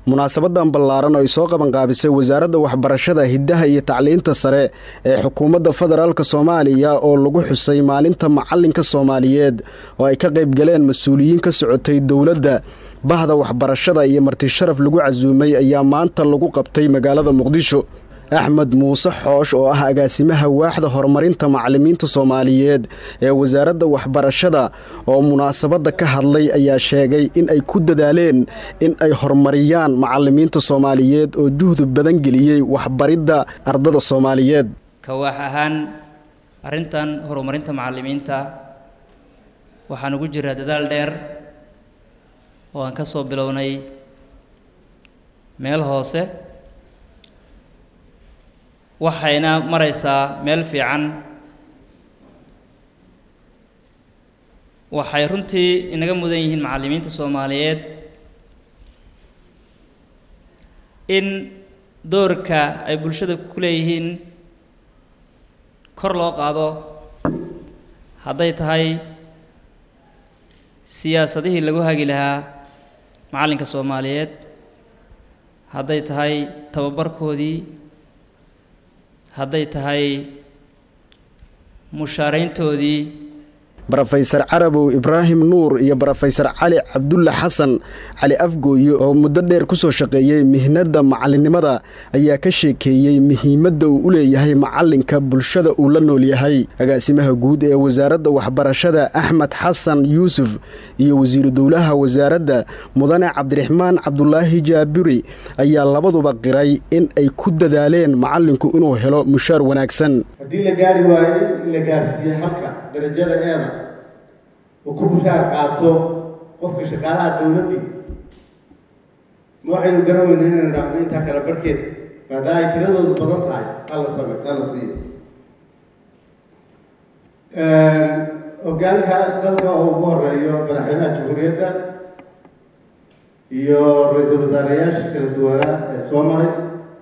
munaasabadan ballaaran oo ay soo qaban qaabisay wasaaradda waxbarashada hidaha iyo tacliinta sare ee xukuumadda federaalka Soomaaliya oo lagu xusay maalinta macalinka Soomaaliyeed oo ay ka qayb galeen mas'uuliyiin ka socotay dawladda bahda waxbarashada iyo marti sharaf lagu casuumay ayaa maanta lagu qabtay magaalada Muqdisho. Axmed Muuse Xoosh oo ah agaasimaha waaxda horumarinta macallimiinta Soomaaliyeed ee wasaaradda waxbarashada oo munaasabada ka hadlay ayaa sheegay in ay ku dadaaleen in ay horumariyaan macallimiinta Soomaaliyeed oo juhdi badan geliyay waxbaridda ardada Soomaaliyeed. Ka wax ahaan arintan horumarinta macallimiinta waxaan ugu jiraa dadaal dheer oo aan ka soo bilownay meel hoose waxayna maraysaa meel fiican. waxay runtii inaga mudan yihiin macallimiinta Soomaaliyeed in doorka ay bulshada ku leeyihiin kor loo qaado hadday tahay siyaasadihii lagu hagi lahaa macallinka Soomaaliyeed, hadday tahay tababarkoodii, hadday tahay mushaarayntoodii. Professor Carabow Ibrahim Nuur iyo Professor Cali Cabdulla Xasan Cali Afgooyo oo muddo dheer ku soo shaqeeyay mihnada macalinimada ayaa ka sheekeeyay muhiimadda uu u leeyahay macalinka bulshada uu la nool yahay. Agaasimaha guud ee wasaaradda waxbarashada Axmed Xasan Yuusuf iyo wasiir dawlaha wasaaradda Mudane Cabdiraxmaan Cabdullaahi Jaabiri ayaa labaduba qiray in ay ku dadaaleen macalinku inuu helo mushaar wanaagsan. haddii la gaari waayo in la gaarsiiyo halka darajada eeda oo ku mushaar qaato qofka shaqaalaha dawladda ma waxaynu garanayna inaynu dhacno intaa kala barkeed maadaama ay tiradoodu badan tahay hala siiyo. hoggaanka dalka oo ugu horeeyo madaxweynaha jamhuuriyadda iyo ra-iisul wasaarayaasha kala duwanaa ee soo maray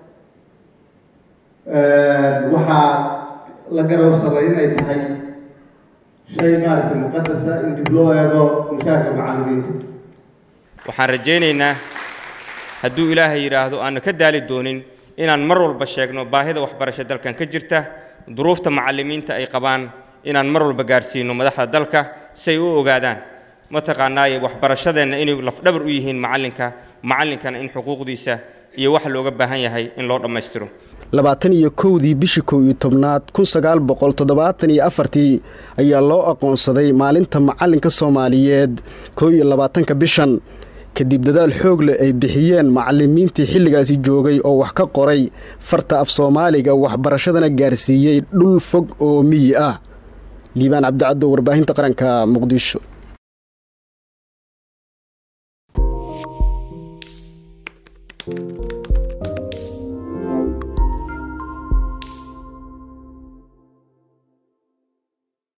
waxaa la garowsaday inay tahay shay maaragtay muqaddasa in dib loo eego mushaarka macallimiinta. waxaan rajaynaynaa hadduu ilaahay yidhaahdo aanu ka daali doonin inaan mar walba sheegno baahida waxbarasho dalkan ka jirta, duruufta macallimiinta ay qabaan inaan mar walba gaarsiino madaxda dalka si ay u ogaadaan mataqaanaaye waxbarashadeenna inay lafdhabar u yihiin macallinkana in xuquuqdiisa iyo wax looga baahan yahay in loo dhammaystiro. 21 bishii 11 1974 ayaa loo aqoonsaday maalinta macalinka Soomaaliyeed 21 bishan kadib dadaal xoog leh ay bixiyeen macallimiintii xilligaasi joogay oo wax ka qoray farta af Soomaaliga waxbarashadana gaarsiiyay dhul fog oo miyi ah. Liibaan Cabdi Caddo, warbaahinta qaranka, Muqdisho.